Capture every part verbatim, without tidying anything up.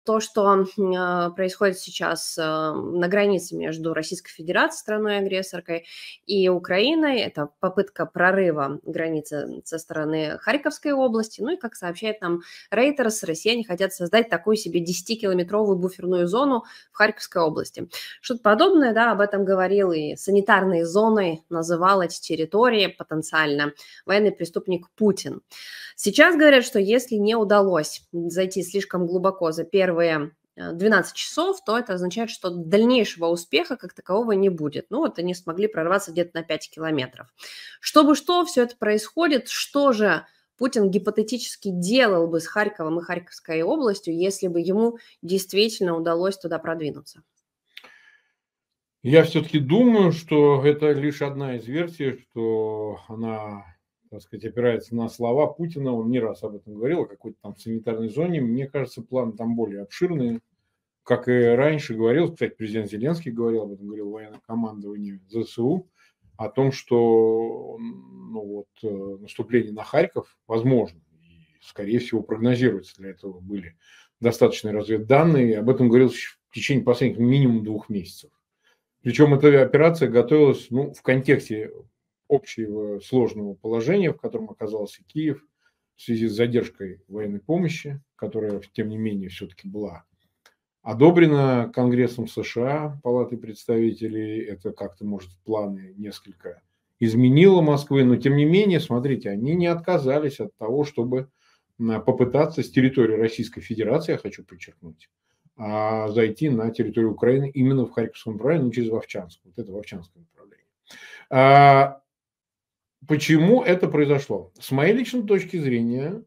то, что э, происходит сейчас э, на границе между Российской Федерацией, страной-агрессоркой, и Украиной, это попытка прорыва границы со стороны Харьковской области. Ну и, как сообщает нам Reuters, россияне хотят создать такую себе десятикилометровую буферную зону в Харьковской области. Что-то подобное, да, об этом говорил и санитарной зоной называл эти территории потенциально военный преступник Путин. Сейчас говорят, что если не удалось зайти слишком глубоко за первые двенадцать часов, то это означает, что дальнейшего успеха как такового не будет. Ну вот они смогли прорваться где-то на пять километров. Чтобы что, все это происходит, что же Путин гипотетически делал бы с Харьковом и Харьковской областью, если бы ему действительно удалось туда продвинуться? Я все-таки думаю, что это лишь одна из версий, что она, так сказать, опирается на слова Путина. Он не раз об этом говорил, о какой-то там санитарной зоне. Мне кажется, план там более обширный. Как и раньше говорил, кстати, президент Зеленский говорил об этом, говорил военное командование ЗСУ, о том, что ну вот, наступление на Харьков возможно. И, скорее всего, прогнозируется. Для этого были достаточные разведданные. Об этом говорилось в течение последних минимум двух месяцев. Причем эта операция готовилась ну, в контексте общего сложного положения, в котором оказался Киев в связи с задержкой военной помощи, которая, тем не менее, все-таки была одобрена Конгрессом США, Палатой представителей. Это как-то, может, планы несколько изменило Москвы, но, тем не менее, смотрите, они не отказались от того, чтобы попытаться с территории Российской Федерации, я хочу подчеркнуть, а зайти на территорию Украины именно в Харьковском направлении, ну, через Вовчанск. Вот это Вовчанское направление. А почему это произошло? С моей личной точки зрения,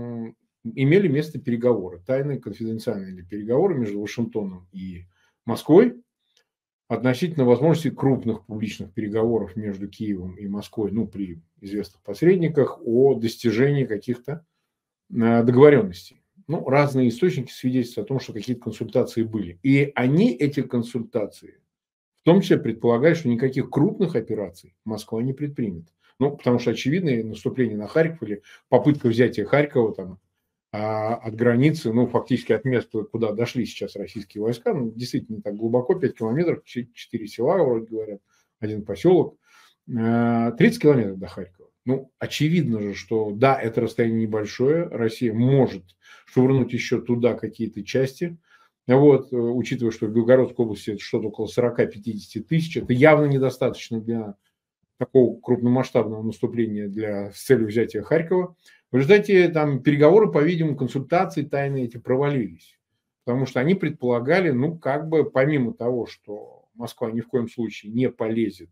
имели место переговоры, тайные, конфиденциальные переговоры между Вашингтоном и Москвой относительно возможности крупных публичных переговоров между Киевом и Москвой, ну, при известных посредниках, о достижении каких-то договоренностей. Ну, разные источники свидетельствуют о том, что какие-то консультации были. И они, эти консультации, в том числе предполагают, что никаких крупных операций Москва не предпримет. Ну, потому что, очевидно, наступление на Харьков или попытка взятия Харькова там, а, от границы, ну, фактически от места, куда дошли сейчас российские войска, ну, действительно не так глубоко, пять километров, четыре села, вроде говорят, один поселок, тридцать километров до Харькова. Ну, очевидно же, что да, это расстояние небольшое, Россия может швырнуть еще туда какие-то части, вот, учитывая, что в Белгородской области это что-то около сорок-пятьдесят тысяч, это явно недостаточно для такого крупномасштабного наступления для, с целью взятия Харькова. В результате там переговоры, по-видимому, консультации тайные эти провалились, потому что они предполагали, ну, как бы помимо того, что Москва ни в коем случае не полезет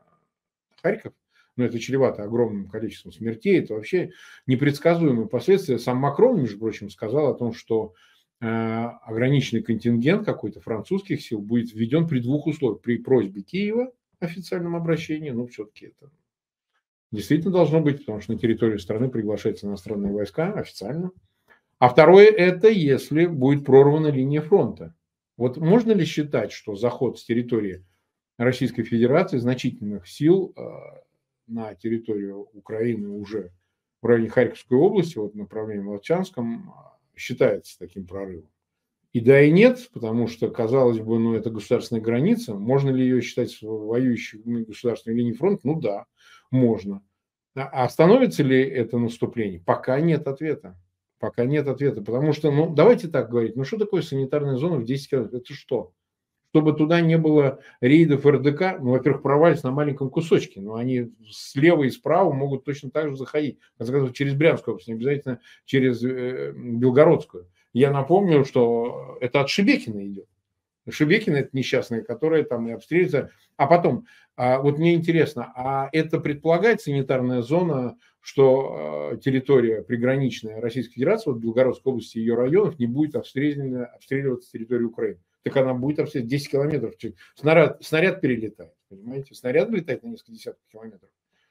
в Харьков, но это чревато огромным количеством смертей, это вообще непредсказуемые последствия. Сам Макрон, между прочим, сказал о том, что э, ограниченный контингент какой-то французских сил будет введен при двух условиях. При просьбе Киева, официальном обращении, ну, все-таки это действительно должно быть, потому что на территорию страны приглашаются иностранные войска официально. А второе, это если будет прорвана линия фронта. Вот можно ли считать, что заход с территории Российской Федерации значительных сил э, на территорию Украины уже в районе Харьковской области, вот в направлении Волчанском, считается таким прорывом? И да, и нет, потому что, казалось бы, ну, это государственная граница. Можно ли ее считать воюющей государственной линией фронта? Ну да, можно. А остановится ли это наступление? Пока нет ответа. Пока нет ответа. Потому что, ну, давайте так говорить, ну что такое санитарная зона в десять километров? Это что? Чтобы туда не было рейдов эр дэ ка, ну, во-первых, провалились на маленьком кусочке, но они слева и справа могут точно так же заходить. Через Брянскую область, не обязательно через э, Белгородскую. Я напомню, что это от Шебекина идет. Шебекина – это несчастная, которая там и обстреливается. А потом, а, вот мне интересно, а это предполагает санитарная зона, что э, территория приграничная Российской Федерации, вот Белгородской области и ее районов, не будет обстреливаться, обстреливаться территории Украины? Так она будет обстреливать десять километров. Снаряд, снаряд перелетает, понимаете? Снаряд летает на несколько десятков километров.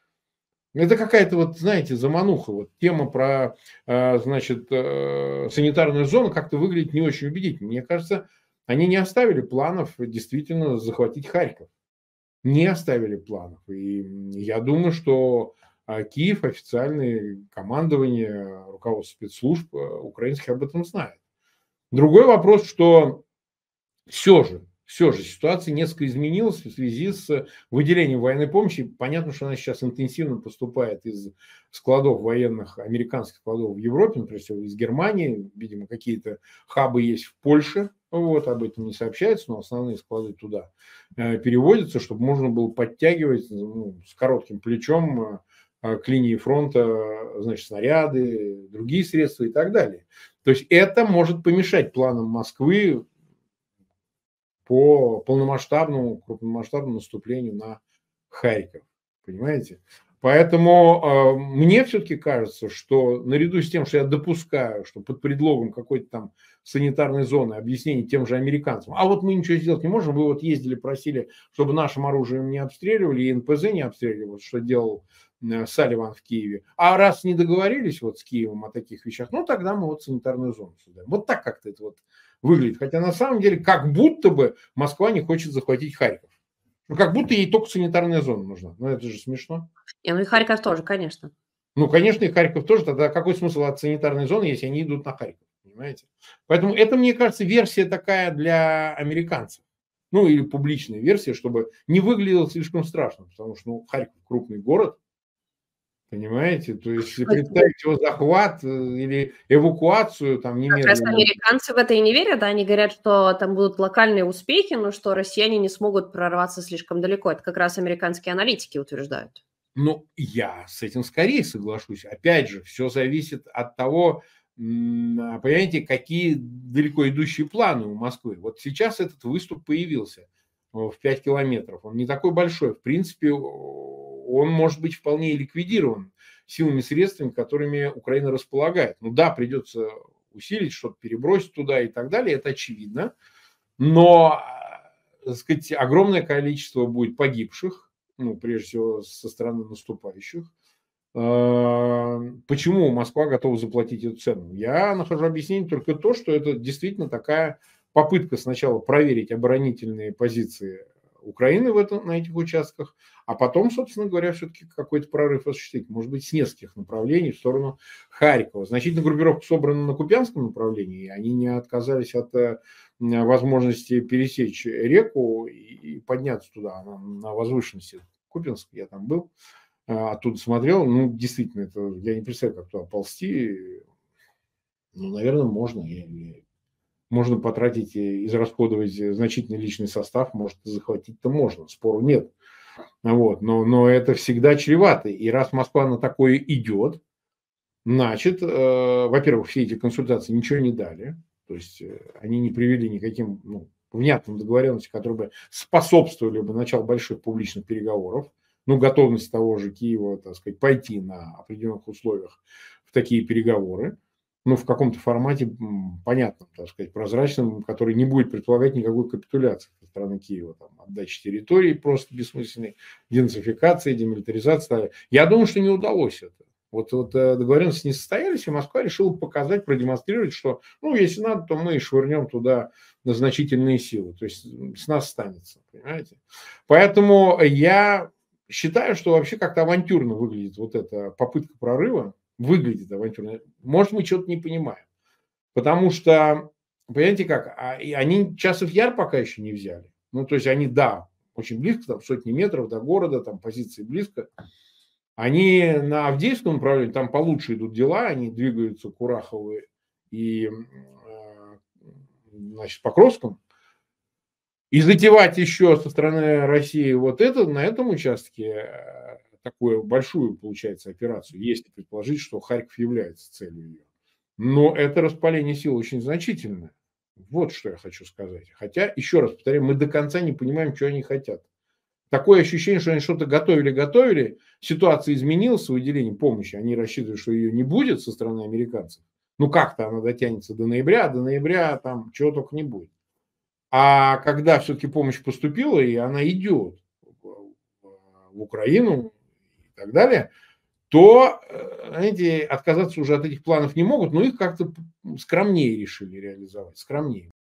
Это какая-то, вот, знаете, замануха. Вот тема про, значит, санитарную зону как-то выглядит не очень убедительно. Мне кажется, они не оставили планов действительно захватить Харьков. Не оставили планов. И я думаю, что Киев, официальное командование, руководство спецслужб украинских об этом знает. Другой вопрос, что все же, все же ситуация несколько изменилась в связи с выделением военной помощи. Понятно, что она сейчас интенсивно поступает из складов военных, американских складов в Европе, например, всего из Германии. Видимо, какие-то хабы есть в Польше. Вот, об этом не сообщается, но основные склады туда э, переводятся, чтобы можно было подтягивать ну, с коротким плечом э, к линии фронта, значит, снаряды, другие средства и так далее. То есть это может помешать планам Москвы по полномасштабному, крупномасштабному наступлению на Харьков. Понимаете? Поэтому э, мне все-таки кажется, что наряду с тем, что я допускаю, что под предлогом какой-то там санитарной зоны объяснений тем же американцам, а вот мы ничего сделать не можем, вы вот ездили, просили, чтобы нашим оружием не обстреливали, и эн пэ зэ не обстреливали, вот что делал э, Салливан в Киеве. А раз не договорились вот с Киевом о таких вещах, ну тогда мы вот санитарную зону создаем. Вот так как-то это вот выглядит. Хотя на самом деле как будто бы Москва не хочет захватить Харьков. Ну, как будто ей только санитарная зона нужна. Ну, это же смешно. И, ну и Харьков тоже, конечно. Ну, конечно, и Харьков тоже. Тогда какой смысл от санитарной зоны, если они идут на Харьков? Понимаете? Поэтому это, мне кажется, версия такая для американцев. Ну, или публичная версия, чтобы не выглядело слишком страшно. Потому что, ну, Харьков крупный город. Понимаете? То есть представить его захват э, или эвакуацию там Как раз немедленно. американцы в это и не верят, да, они говорят, что там будут локальные успехи, но что россияне не смогут прорваться слишком далеко. Это как раз американские аналитики утверждают. Ну, я с этим скорее соглашусь. Опять же, все зависит от того, м, понимаете, какие далеко идущие планы у Москвы. Вот сейчас этот выступ появился э, в пять километров. Он не такой большой. В принципе, он может быть вполне и ликвидирован силами и средствами, которыми Украина располагает. Ну да, придется усилить, что-то перебросить туда и так далее, это очевидно. Но, так сказать, огромное количество будет погибших, ну, прежде всего, со стороны наступающих. Почему Москва готова заплатить эту цену? Я нахожу объяснение только то, что это действительно такая попытка сначала проверить оборонительные позиции Украины в этом, на этих участках, а потом, собственно говоря, все-таки какой-то прорыв осуществить. Может быть, с нескольких направлений в сторону Харькова. Значительная группировка собрана на Купянском направлении, и они не отказались от возможности пересечь реку и подняться туда, на, на возвышенности Купянск. Я там был, оттуда смотрел. Ну, действительно, это, я не представляю, как туда ползти. Ну, наверное, можно. Можно потратить и израсходовать значительный личный состав, может, захватить-то можно, спору нет. Вот. Но, но это всегда чревато. И раз Москва на такое идет, значит, э, во-первых, все эти консультации ничего не дали. То есть э, они не привели никаким ну, внятным договоренностям, которые бы способствовали бы началу больших публичных переговоров. Ну, готовность того же Киева, так сказать, пойти на определенных условиях в такие переговоры. Ну, в каком-то формате понятном, так сказать, прозрачном, который не будет предполагать никакой капитуляции со стороны Киева, там, отдачи территории просто бессмысленной, денацификации, демилитаризации. Я думаю, что не удалось это. Вот, вот договоренности не состоялись, и Москва решила показать, продемонстрировать, что, ну, если надо, то мы швырнем туда на значительные силы. То есть с нас останется, понимаете? Поэтому я считаю, что вообще как-то авантюрно выглядит вот эта попытка прорыва. Выглядит авантюрно. Может, мы что-то не понимаем. Потому что, понимаете как, они часов яр пока еще не взяли. Ну, то есть они, да, очень близко, там сотни метров до города, там позиции близко. Они на Авдеевском направлении, там получше идут дела, они двигаются к Курахову и, значит, Покровскому. И затевать еще со стороны России вот это, на этом участке такую большую, получается, операцию, если предположить, что Харьков является целью ее. Но это распаление сил очень значительное. Вот что я хочу сказать. Хотя, еще раз повторяю, мы до конца не понимаем, что они хотят. Такое ощущение, что они что-то готовили-готовили, ситуация изменилась с выделением помощи, они рассчитывают, что ее не будет со стороны американцев. Ну, как-то она дотянется до ноября, а до ноября там чего только не будет. А когда все-таки помощь поступила, и она идет в Украину, и так далее, то, знаете, отказаться уже от этих планов не могут, но их как-то скромнее решили реализовать, скромнее.